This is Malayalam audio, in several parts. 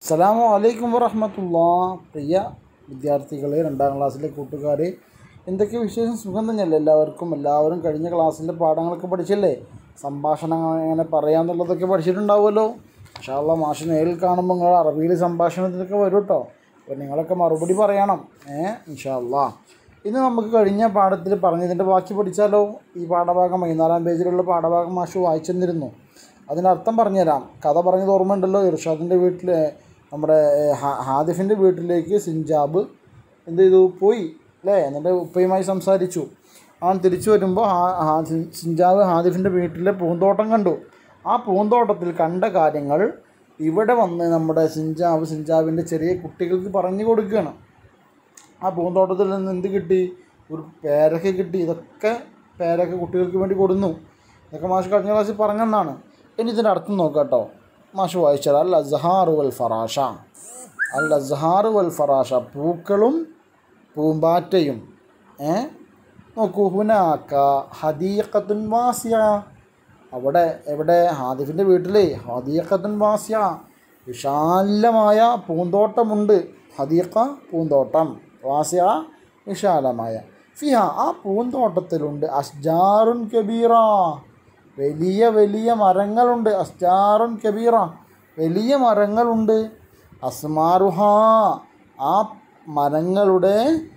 അസ്സലാമു അലൈക്കും വറഹ്മത്തുള്ളാഹി. പ്രിയ വിദ്യാർത്ഥികളെ, 2ാം ക്ലാസ്സിലെ കൂട്ടുകാരെ, എന്തൊക്കെ വിശേഷം? സുഖം തന്നെയല്ലേ എല്ലാവർക്കും? എല്ലാവരും കഴിഞ്ഞ ക്ലാസ്സിൻ്റെ പാഠങ്ങളൊക്കെ പഠിച്ചില്ലേ? സംഭാഷണങ്ങൾ എങ്ങനെ പറയാമെന്നുള്ളതൊക്കെ പഠിച്ചിട്ടുണ്ടാവുമല്ലോ. ഇൻഷാ അല്ലാഹ് മാഷ് നേരിൽ കാണുമ്പോൾ നിങ്ങൾ അറബിയിൽ സംഭാഷണത്തിനൊക്കെ വരും കേട്ടോ. അപ്പോൾ നിങ്ങളൊക്കെ മറുപടി പറയണം. ഇൻഷാ അല്ലാഹ്. ഇന്ന് നമുക്ക് കഴിഞ്ഞ പാഠത്തിൽ പറഞ്ഞതിൻ്റെ ബാക്കി പഠിച്ചാലോ? ഈ പാഠഭാഗം 14ാം പേജിലുള്ള പാഠഭാഗം മാഷ് വായിച്ചു തന്നിരുന്നു. അതിനർത്ഥം പറഞ്ഞുതരാം. കഥ പറഞ്ഞത് ഓർമ്മയുണ്ടല്ലോ. ഇർഷാദിൻ്റെ വീട്ടിൽ, നമ്മുടെ ഹാദിഫിൻ്റെ വീട്ടിലേക്ക് സിഞ്ചാബ് എന്ത് ചെയ്തു? പോയി അല്ലേ? എന്നിട്ട് ഉപ്പയുമായി സംസാരിച്ചു. അവൻ തിരിച്ചു വരുമ്പോൾ സിഞ്ചാബ് ഹാദിഫിൻ്റെ വീട്ടിലെ പൂന്തോട്ടം കണ്ടു. ആ പൂന്തോട്ടത്തിൽ കണ്ട കാര്യങ്ങൾ ഇവിടെ വന്ന് നമ്മുടെ സിഞ്ചാബിൻ്റെ ചെറിയ കുട്ടികൾക്ക് പറഞ്ഞു കൊടുക്കുകയാണ്. ആ പൂന്തോട്ടത്തിൽ നിന്ന് എന്ത് കിട്ടി? ഒരു പേരക്ക കിട്ടി. ഇതൊക്കെ പേരക്ക കുട്ടികൾക്ക് വേണ്ടി കൊടുന്നു. ഇതൊക്കെ മാഷ് കഴിഞ്ഞ ക്ലാസ്സിൽ പറഞ്ഞെന്നാണ്. ഇനി ഇതിൻ്റെ അർത്ഥം നോക്കാം കേട്ടോ. മാഷ് വായിച്ചാൽ അൽ അസ്ഹാറു വൽ ഫറാഷ. അൽ അസ്ഹാറു വൽ ഫറാഷ, പൂക്കളും പൂമ്പാറ്റയും. നോക്കൂ, ഹുനാക്ക ഹദീഖത്തുൻ വാസിയ. അവിടെ എവിടെ? ഹാദിഫിൻ്റെ വീട്ടിലെ ഹദീഖത്തുൻ വാസിയ, വിശാലമായ പൂന്തോട്ടമുണ്ട്. ഹദീഖ പൂന്തോട്ടം, വാസിയ വിശാലമായ. ഫിഹ ആ പൂന്തോട്ടത്തിലുണ്ട് അസ്ജാറുൻ കബീറ, വലിയ വലിയ മരങ്ങളുണ്ട്. അസ്ജാറുൻ കബീറ, വലിയ മരങ്ങളുണ്ട്. അസ്മാറുഹ ആ മരങ്ങളുടെ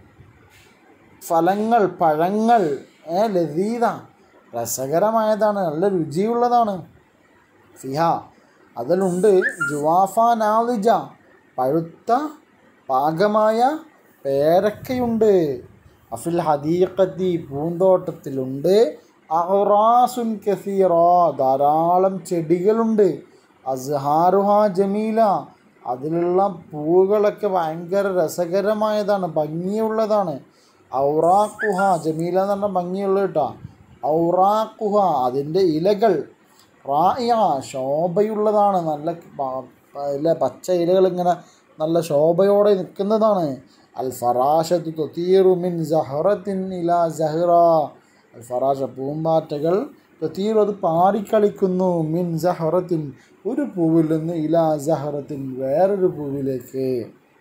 ഫലങ്ങൾ, പഴങ്ങൾ ലദീദ രസകരമായതാണ്, നല്ല രുചിയുള്ളതാണ്. ഫിഹ അതിലുണ്ട് ജുവാഫ നാലിജ പഴുത്ത പാകമായ പേരക്കയുണ്ട്. അഫിൽ ഹദീഖത്തി പൂന്തോട്ടത്തിലുണ്ട് അഹ്റാസുൻ കസീറ ധാരാളം ചെടികളുണ്ട്. അസ്ഹാറുഹ ജമീല അതിലുള്ള പൂവുകളൊക്കെ ഭയങ്കര രസകരമായതാണ്, ഭംഗിയുള്ളതാണ്. ഔറാഖുഹ ജമീല എന്ന് പറഞ്ഞാൽ ഭംഗിയുള്ള കേട്ടോ. ഔറാഖുഹ അതിൻ്റെ ഇലകൾ റായിയ ശോഭയുള്ളതാണ്, നല്ല പച്ച ഇലകൾ ഇങ്ങനെ നല്ല ശോഭയോടെ നിൽക്കുന്നതാണ്. അൽ ഫറാഷത്തു തുതീറു മിൻ സഹറത്തിൻ ഇലാ സഹറ. അൽ ഫറാഷ പൂമ്പാറ്റകൾ തുതീറു അത് പാറിക്കളിക്കുന്നു. മിൻ സഹറത്തിൻ ഒരു പൂവിൽ നിന്ന് ഇലാ സഹറത്തിൻ വേറൊരു പൂവിലേക്ക്.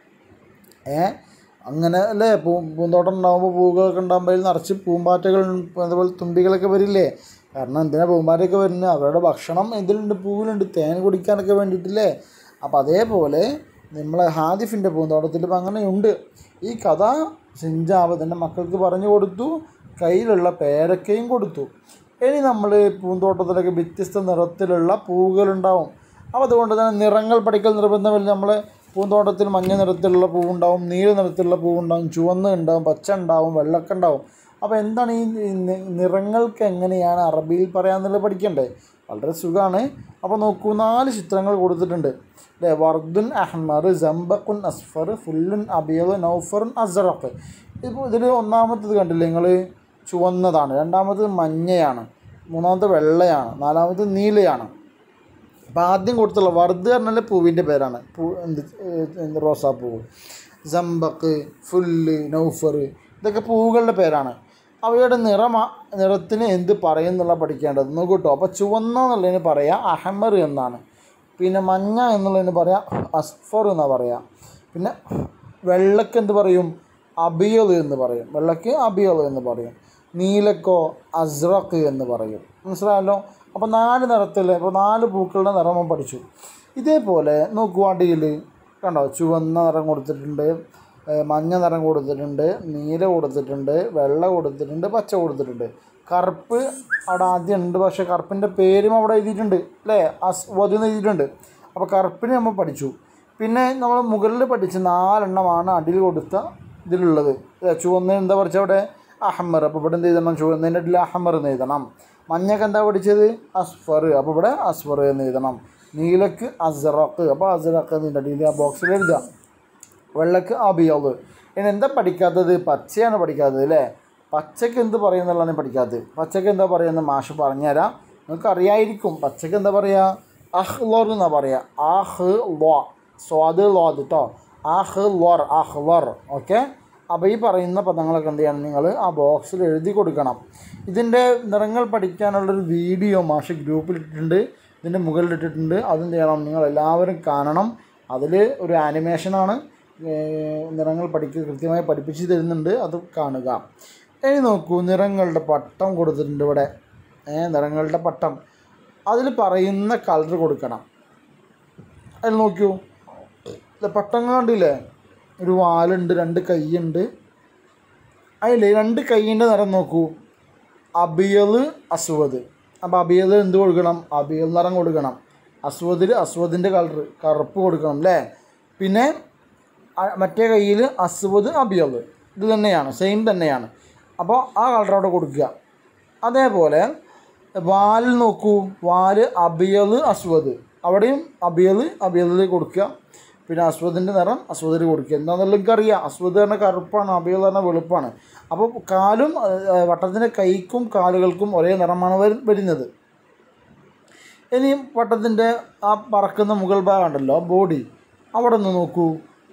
അങ്ങനെ അല്ലേ? പൂന്തോട്ടം ഉണ്ടാകുമ്പോൾ പൂവുകളൊക്കെ ഉണ്ടാകുമ്പോൾ അതിൽ നിറച്ച് പൂമ്പാറ്റകൾ, അതുപോലെ തുമ്പികളൊക്കെ വരില്ലേ? കാരണം എന്തിനാണ് പൂമ്പാറ്റയൊക്കെ വരുന്നത്? അവരുടെ ഭക്ഷണം ഇതിലുണ്ട്, പൂവിലുണ്ട്, തേൻ കുടിക്കാനൊക്കെ വേണ്ടിയിട്ടില്ലേ? അപ്പോൾ അതേപോലെ നമ്മളെ ഹാദിഫിൻ്റെ പൂന്തോട്ടത്തിൽ ഇപ്പം അങ്ങനെയുണ്ട്. ഈ കഥ സിഞ്ചാബ് തൻ്റെ മക്കൾക്ക് പറഞ്ഞു കൊടുത്തു, കയ്യിലുള്ള പേരക്കയും കൊടുത്തു. ഇനി നമ്മൾ പൂന്തോട്ടത്തിലൊക്കെ വ്യത്യസ്ത നിറത്തിലുള്ള പൂവുകളുണ്ടാവും. അപ്പോൾ അതുകൊണ്ട് തന്നെ നിറങ്ങൾ പഠിക്കൽ നിർബന്ധമില്ല. നമ്മൾ പൂന്തോട്ടത്തിൽ മഞ്ഞ നിറത്തിലുള്ള പൂവുണ്ടാവും, നീല നിറത്തിലുള്ള പൂവുണ്ടാവും, ചുവന്ന് ഉണ്ടാവും, പച്ച ഉണ്ടാവും, വെള്ളക്ക ഉണ്ടാവും. അപ്പോൾ എന്താണ് ഈ നിറങ്ങൾക്ക് എങ്ങനെയാണ് അറബിയിൽ പറയാമെന്നുള്ളത് പഠിക്കണ്ടേ? വളരെ സുഖമാണ്. അപ്പോൾ നോക്കൂ, 4 ചിത്രങ്ങൾ കൊടുത്തിട്ടുണ്ട് അല്ലേ? വർദുൻ അഹ്മർ, സമ്പഖുൻ അസ്ഫർ, ഫുല്ലുൻ അബിയദ്, നൗഫറുൻ അസ്റഖ്. ഇപ്പോൾ ഇതിൽ ഒന്നാമത്തത് കണ്ടില്ലേ നിങ്ങൾ? ചുവന്നതാണ്. രണ്ടാമത്തത് മഞ്ഞയാണ്. മൂന്നാമത്തെ വെള്ളയാണ്. നാലാമത് നീലയാണ്. അപ്പോൾ ആദ്യം കൊടുത്തുള്ള വർദ് പറഞ്ഞാൽ പൂവിൻ്റെ പേരാണ്. റോസാപ്പൂവ്. സമ്പക്ക്, ഫുല്ല്, നൗഫർ ഇതൊക്കെ പൂവുകളുടെ പേരാണ്. അവയുടെ നിറത്തിന് എന്ത് പറയും എന്നുള്ള പഠിക്കേണ്ടത് നോക്കൂ കേട്ടോ. അപ്പോൾ ചുവന്ന എന്നുള്ളതിന് പറയാം അഹ്മർ എന്നാണ്. പിന്നെ മഞ്ഞ എന്നുള്ളതിന് പറയാം അസ്ഫർ എന്നാണ് പറയാം. പിന്നെ വെള്ളക്ക് എന്ത് പറയും? അബിയൽ എന്ന് പറയും. വെള്ളക്ക് അബിയൽ എന്ന് പറയും. നീലക്കോ അസ്റഖ് എന്ന് പറയും. മനസ്സിലായല്ലോ? അപ്പോൾ 4 നിറത്തിൽ, ഇപ്പോൾ 4 പൂക്കളുടെ നിറം പഠിച്ചു. ഇതേപോലെ നോക്കൂ, അടിയിൽ കണ്ടോ, ചുവന്ന നിറം കൊടുത്തിട്ടുണ്ട്, മഞ്ഞ നിറം കൊടുത്തിട്ടുണ്ട്, നീല കൊടുത്തിട്ടുണ്ട്, വെള്ള കൊടുത്തിട്ടുണ്ട്, പച്ച കൊടുത്തിട്ടുണ്ട്. കറുപ്പ് അവിടെ ആദ്യം ഉണ്ട്, പക്ഷേ കറുപ്പിൻ്റെ പേരും അവിടെ എഴുതിയിട്ടുണ്ട് അല്ലേ? വധു എഴുതിയിട്ടുണ്ട്. അപ്പോൾ കറുപ്പിന് നമ്മൾ പഠിച്ചു. പിന്നെ നമ്മൾ മുകളിൽ പഠിച്ച 4 എണ്ണമാണ് അടിയിൽ കൊടുത്ത ഇതിലുള്ളത്. ചുവന്നതിന് എന്താ പഠിച്ചത്? അവിടെ അഹ്മർ. അപ്പോൾ ഇവിടെ എന്ത് എഴുതണം? ചുവന്നതിൻ്റെ അടിയിൽ അഹ്മർ എന്ന് എഴുതണം. മഞ്ഞക്ക് എന്താ പഠിച്ചത്? അസ്ഫർ. അപ്പോൾ ഇവിടെ അസ്ഫർ എന്ന് എഴുതണം. നീലക്ക് അസ്റഖ്. അപ്പോൾ അസ്റഖ് എന്നതിൻ്റെ അടിയിൽ ആ ബോക്സിൽ എഴുതുക. വെള്ളക്ക് അബിയദ്. ഇനി എന്താ പഠിക്കാത്തത്? പച്ചയാണ് പഠിക്കാത്തത് അല്ലേ? പച്ചക്ക് എന്ത് പറയുന്നുള്ളതാണ് പഠിക്കാത്തത്. പച്ചക്ക് എന്താ പറയുന്നത് മാഷ് പറഞ്ഞുതരാം. നിങ്ങൾക്ക് അറിയായിരിക്കും. പച്ചക്ക് എന്താ പറയുക? അഹ്ലർ എന്നാണ് പറയുക. ആഹ് ലോ സ്വാദ് ലോദ് കേട്ടോ. ആഹ് ലോർ അഹ്ലർ. ഓക്കെ. അപ്പോൾ ഈ പറയുന്ന പദങ്ങളൊക്കെ എന്ത് ചെയ്യണം? നിങ്ങൾ ആ ബോക്സിൽ എഴുതി കൊടുക്കണം. ഇതിൻ്റെ നിറങ്ങൾ പഠിക്കാനുള്ളൊരു വീഡിയോ മാഷ് ഗ്രൂപ്പിലിട്ടിട്ടുണ്ട്, ഇതിൻ്റെ മുകളിലിട്ടിട്ടുണ്ട്. അതെന്ത് ചെയ്യണം? നിങ്ങൾ എല്ലാവരും കാണണം. അതിൽ ഒരു ആനിമേഷനാണ്, നിറങ്ങൾ കൃത്യമായി പഠിപ്പിച്ച് തരുന്നുണ്ട്, അത് കാണുക. ഇനി നോക്കൂ, നിറങ്ങളുടെ പട്ടം കൊടുത്തിട്ടുണ്ട് ഇവിടെ. നിറങ്ങളുടെ പട്ടം, അതിൽ പറയുന്ന കളർ കൊടുക്കണം. അതിൽ നോക്കൂ, പട്ടം കണ്ടില്ലേ, ഒരു വാലുണ്ട്, 2 കൈയുണ്ട്. അതിൽ 2 കൈയിൻ്റെ നിറം നോക്കൂ, അബിയല് അസ്വദ്. അപ്പോൾ അബിയല് എന്ത് കൊടുക്കണം? അബിയൽ നിറം കൊടുക്കണം. അസ്വദിൽ അസ്വദിൻ്റെ കളർ കറുപ്പ് കൊടുക്കണം അല്ലേ. പിന്നെ മറ്റേ കയ്യിൽ അസ്വദ് അബിയല്, ഇത് തന്നെയാണ്, സെയിം തന്നെയാണ്. അപ്പോൾ ആ കളർ അവിടെ കൊടുക്കുക. അതേപോലെ വാലിൽ നോക്കൂ, വാല് അബിയല് അസ്വദ്, അവിടെയും അബിയല് കൊടുക്കുക. പിന്നെ അസ്വദിൻ്റെ നിറം അസ്വദിൽ കൊടുക്കുക. എന്താണെന്നുള്ളത് എനിക്കറിയാം, അസ്വദ് പറഞ്ഞാൽ കറുപ്പാണ്, അബിയൽ പറഞ്ഞാൽ വെളുപ്പാണ്. അപ്പോൾ കാലും വട്ടത്തിൻ്റെ കൈക്കും കാലുകൾക്കും ഒരേ നിറമാണ് വരുന്നത്. ഇനി വട്ടത്തിൻ്റെ ആ പറക്കുന്ന മുകൾ ഭാഗം ഉണ്ടല്ലോ, ബോഡി, അവിടെ നിന്ന് നോക്കൂ,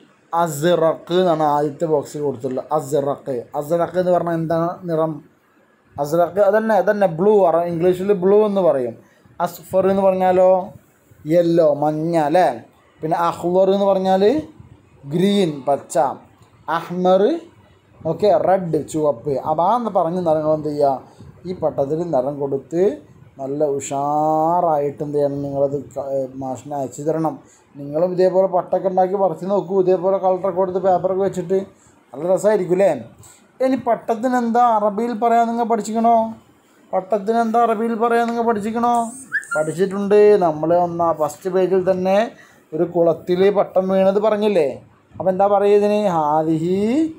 അസ്റഖ് എന്നാണ് ആദ്യത്തെ ബോക്സിൽ കൊടുത്തിട്ടുള്ളത്. അസ്റഖ് എന്ന് പറഞ്ഞാൽ എന്താണ് നിറം? അസ്റഖ് അതന്നെ ബ്ലൂ, ഇംഗ്ലീഷിൽ ബ്ലൂ എന്ന് പറയും. അസ്ഫർ എന്ന് പറഞ്ഞാലോ യെല്ലോ, മഞ്ഞ അല്ലേ. പിന്നെ അഹ്വർ എന്ന് പറഞ്ഞാൽ ഗ്രീൻ, പച്ച. അഹ്മർ ഓക്കെ, റെഡ്, ചുവപ്പ്. അപ്പോൾ ആ പറഞ്ഞ നിറങ്ങൾ എന്ത് ചെയ്യുക, ഈ പട്ടത്തിൽ നിറം കൊടുത്ത് നല്ല ഉഷാറായിട്ട് എന്ത് ചെയ്യണം, നിങ്ങളത് മാഷിനെ അയച്ചു തരണം. നിങ്ങളും ഇതേപോലെ പട്ടൊക്കെ ഉണ്ടാക്കി പറിച്ച് നോക്കൂ, ഇതേപോലെ കളറൊക്കെ കൊടുത്ത് പേപ്പറൊക്കെ വെച്ചിട്ട് നല്ല രസമായിരിക്കും അല്ലേ. ഇനി പട്ടത്തിന് എന്താ അറബിയിൽ പറയാൻ നിങ്ങൾ പഠിച്ചിക്കണോ? പട്ടത്തിന് എന്താ അറബിയിൽ പറയാൻ നിങ്ങൾ പഠിച്ചിക്കണോ? പഠിച്ചിട്ടുണ്ട്. നമ്മൾ ഫസ്റ്റ് പേജിൽ തന്നെ ഒരു കുളത്തിൽ പട്ടം വീണത് പറഞ്ഞില്ലേ. അപ്പോൾ എന്താ പറയുക ഇതിന്? ഹാദിഹി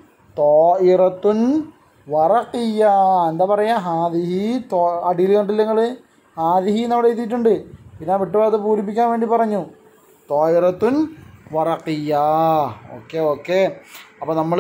തോയിറത്തുൻ വറഖിയ. എന്താ പറയുക? ഹാദിഹി അടിയിൽ കണ്ടില്ല നിങ്ങൾ, ഹാദിഹി എന്നവിടെ എഴുതിയിട്ടുണ്ട്. പിന്നെ വിട്ടുപോയത് പൂരിപ്പിക്കാൻ വേണ്ടി പറഞ്ഞു, തോയിറത്തുൻ വറഖിയ. ഓക്കെ. അപ്പോൾ നമ്മൾ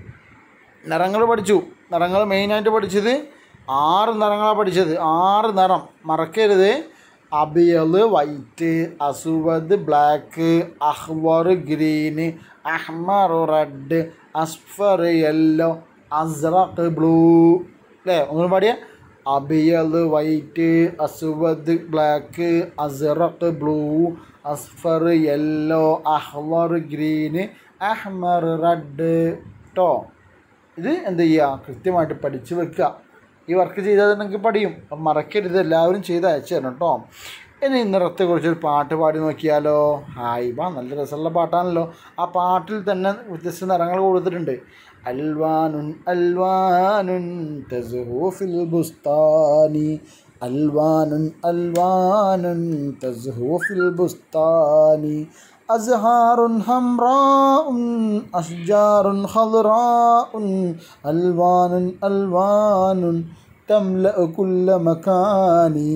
നിറങ്ങൾ പഠിച്ചു. നിറങ്ങൾ മെയിനായിട്ട് പഠിച്ചത് 6 നിറങ്ങളാണ് പഠിച്ചത്. 6 നിറം മറക്കരുത്. അബിയല് വൈറ്റ്, അസുവദ് ബ്ലാക്ക്, അഹ്വർ ഗ്രീന്, അഹ്മർ റെഡ്, അസ്ഫർ യെല്ലോ, അസ്റഖ് ബ്ലൂ അല്ലേ. ഒന്നും പാടിയ അബിയല് വൈറ്റ്, അസുവദ് ബ്ലാക്ക്, അസ്റഖ് ബ്ലൂ, അസ്ഫർ യെല്ലോ, അഹ്വർ ഗ്രീന്, അഹ്മർ റെഡ് ട്ടോ. ഇത് എന്ത് ചെയ്യുക, കൃത്യമായിട്ട് പഠിച്ച് വെക്കുക. ഈ വർക്ക് ചെയ്താൽ നിങ്ങൾക്ക് പഠിയും. അപ്പം മറക്കരുത്, എല്ലാവരും ചെയ്ത് അയച്ചു തരണം കേട്ടോ. ഇനി നിറത്തെക്കുറിച്ചൊരു പാട്ട് പാടി നോക്കിയാലോ? ഹായ് നല്ല രസമുള്ള പാട്ടാണല്ലോ. ആ പാട്ടിൽ തന്നെ വ്യത്യസ്ത നിറങ്ങൾ കൊടുത്തിട്ടുണ്ട്. അൽവാനുൻ അൽവാനുൻ തസ്ഹു ഫിൽ ബുസ്താനി, അൽവാനുൻ അൽവാനുൻ തസ്ഹു ഫിൽ ബുസ്താനി, അസ്ഹാറുൻ ഹംറാഉൻ അഷ്ജാറുൻ ഖദ്റാഉൻ, അൽവാനുൻ അൽവാനുൻ തംലഉ കുല്ല മകാനി.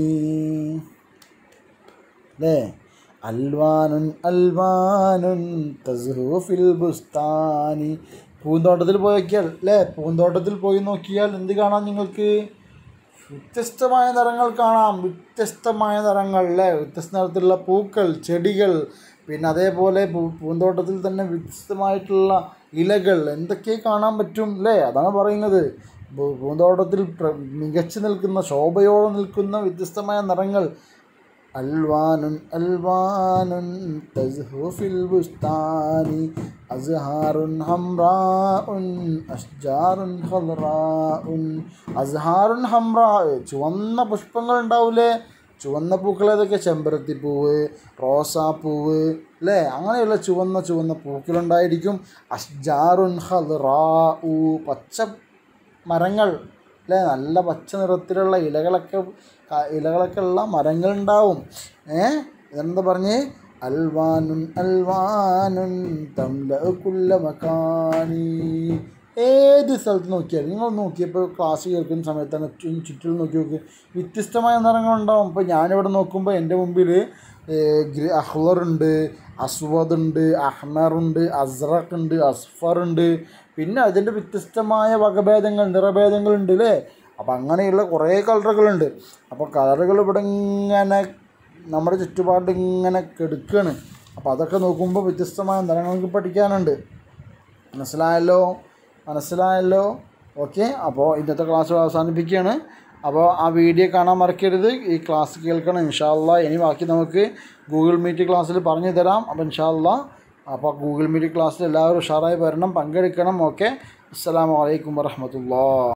അല്ലേ, അൽവാനുൻ അൽവാനുൻ തസ്ഹു ഫിൽ ബുസ്താനി. പൂന്തോട്ടത്തിൽ പോയി നോക്കിയാൽ അല്ലേ, പൂന്തോട്ടത്തിൽ പോയി നോക്കിയാൽ എന്ത് കാണാം നിങ്ങൾക്ക്? വ്യത്യസ്തമായ നിറങ്ങൾ കാണാം. വ്യത്യസ്തമായ നിറങ്ങൾ അല്ലേ, വ്യത്യസ്ത നിറത്തിലുള്ള പൂക്കൾ, ചെടികൾ, പിന്നെ അതേപോലെ പൂന്തോട്ടത്തിൽ തന്നെ വ്യത്യസ്തമായിട്ടുള്ള ഇലകൾ, എന്തൊക്കെ കാണാൻ പറ്റും അല്ലേ. അതാണ് പറയുന്നത്, പൂന്തോട്ടത്തിൽ മികച്ചു നിൽക്കുന്ന, ശോഭയോടെ നിൽക്കുന്ന വ്യത്യസ്തമായ നിറങ്ങൾ. അൽവാനുൻ അൽവാനുൻ തസ്ഹു ഫിൽ ബുസ്താനി, അസ്ഹാറുൻ ഹംറാഉൻ അഷ്ജാറുൻ ഖദ്റാഉൻ. അസ്ഹാറുൻ ഹംറാ, ചുവന്ന പുഷ്പങ്ങൾ ഉണ്ടാവില്ലേ, ചുവന്ന പൂക്കൾ ഏതൊക്കെ? ചെമ്പരത്തിപ്പൂവ്, റോസാപ്പൂവ് അല്ലേ, അങ്ങനെയുള്ള ചുവന്ന പൂക്കളുണ്ടായിരിക്കും. അഷ്ജാറുൻ ഖദ്റാഉ, പച്ച മരങ്ങൾ അല്ലേ, നല്ല പച്ച നിറത്തിലുള്ള ഇലകളൊക്കെ ഉള്ള മരങ്ങളുണ്ടാവും. ഇതെന്താ പറഞ്ഞ്? അൽവാനുൻ അൽവാനുൻ തംലഉ കുല്ല മകാനി. ഏത് സ്ഥലത്ത് നോക്കിയാൽ, നിങ്ങൾ നോക്കിയപ്പോൾ ക്ലാസ് കേൾക്കുന്ന സമയത്ത് തന്നെ ചുറ്റിലും നോക്കി വ്യത്യസ്തമായ നിറങ്ങളുണ്ടാവും. ഇപ്പോൾ ഞാനിവിടെ നോക്കുമ്പോൾ എൻ്റെ മുമ്പിൽ അഹ്വറുണ്ട്, അസ്വദുണ്ട്, അഹ്മറുണ്ട്, അസ്റഖ് ഉണ്ട്, അസ്ഫറുണ്ട്. പിന്നെ അതിൻ്റെ വ്യത്യസ്തമായ വകഭേദങ്ങൾ, നിറഭേദങ്ങളുണ്ട് അല്ലേ. അപ്പം അങ്ങനെയുള്ള കുറേ കളറുകളുണ്ട്. അപ്പോൾ കളറുകൾ ഇവിടെ ഇങ്ങനെ നമ്മുടെ ചുറ്റുപാട് ഇങ്ങനെ കെടുക്കുകയാണ്. അപ്പോൾ അതൊക്കെ നോക്കുമ്പോൾ വ്യത്യസ്തമായ നിറങ്ങൾക്ക് പഠിക്കാനുണ്ട്. മനസ്സിലായല്ലോ? ഓക്കെ. അപ്പോൾ ഇന്നത്തെ ക്ലാസ് അവസാനിപ്പിക്കുകയാണ്. അപ്പോൾ ആ വീഡിയോ കാണാൻ മറക്കരുത്, ഈ ക്ലാസ് കേൾക്കണം ഇൻഷാ അല്ലാഹ്. ഇനി ബാക്കി നമുക്ക് ഗൂഗിൾ മീറ്റ് ക്ലാസ്സിൽ പറഞ്ഞു തരാം. അപ്പോൾ ഇൻഷാ അല്ലാഹ് അപ്പോൾ ഗൂഗിൾ മീറ്റ് ക്ലാസ്സിൽ എല്ലാവരും ഉഷാറായി വരണം, പങ്കെടുക്കണം. ഓക്കെ, അസ്സലാമു അലൈക്കും വറഹ്മത്തുള്ളാഹി.